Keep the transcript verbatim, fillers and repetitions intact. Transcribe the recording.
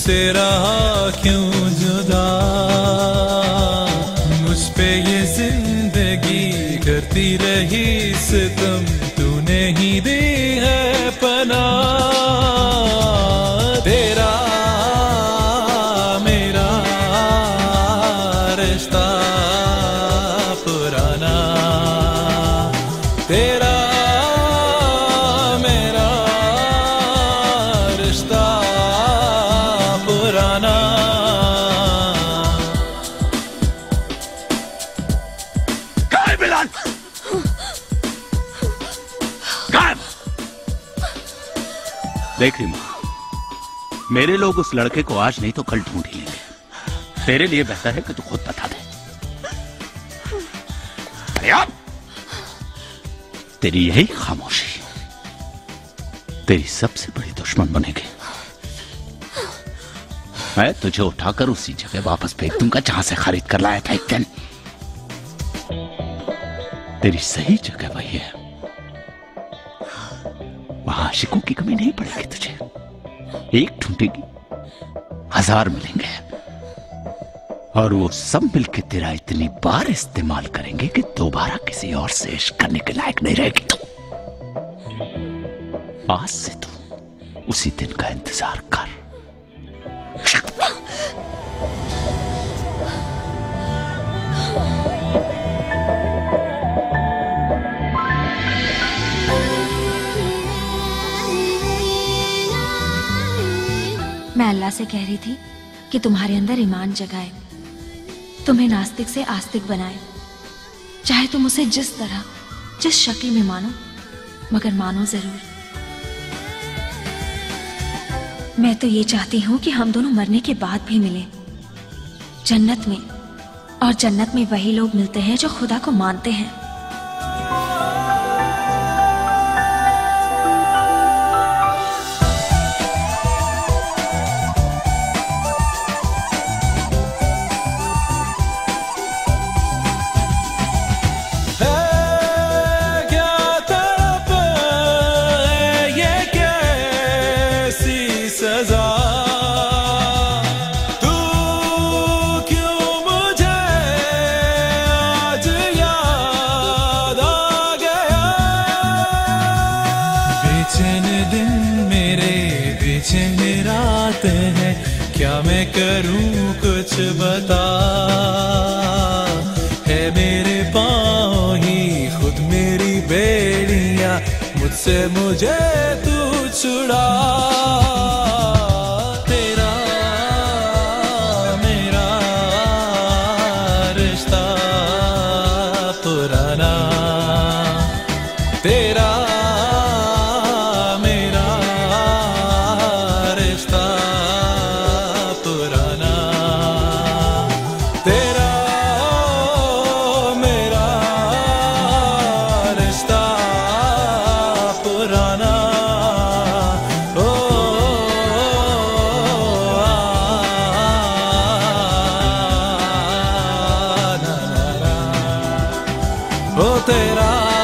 मुझसे रहा क्यों जुदा, मुझ पे ये जिंदगी करती रही सितम, तूने ही दी है पनाह। तेरा मेरा रिश्ता पुराना, तेरा मेरा रिश्ता पुराना। कहाँ है बिलाल? कहाँ? देख रही माँ, मेरे लोग उस लड़के को आज नहीं तो कल ढूंढ ही लेंगे। तेरे लिए बेहतर है कि तू खुद बता दे। अरे अब तेरी यही खामोशी तेरी सबसे बड़ी दुश्मन बनेगी। मैं तुझे उठाकर उसी जगह वापस फेंक दूंगा जहां से खरीद कर लाया था एक दिन। तेरी सही जगह वही है, वहां आशिकों की कमी नहीं पड़ेगी तुझे। एक ढूंढेगी, हजार मिलेंगे, और वो सब मिलकर तेरा इतनी बार इस्तेमाल करेंगे कि दोबारा किसी और से इश्क करने के लायक नहीं रहेगी तू। आज से तू उसी दिन का इंतजार कर। मैं अल्लाह से कह रही थी कि तुम्हारे अंदर ईमान जगाए, तुम्हें नास्तिक से आस्तिक बनाए। चाहे तुम उसे जिस तरह जिस शक्ल में मानो, मगर मानो जरूर। मैं तो ये चाहती हूँ कि हम दोनों मरने के बाद भी मिलें जन्नत में, और जन्नत में वही लोग मिलते हैं जो खुदा को मानते हैं। क्या मैं करूं कुछ बता, है मेरे पाँव ही खुद मेरी बेड़ियां, मुझसे मुझे तू छुड़ा। तेरा मेरा रिश्ता पुराना, तेरा मेरा रिश्ता पुराना, तेरा मेरा रिश्ता पुराना। ओ, आ, ना, ना, ना, ओ तेरा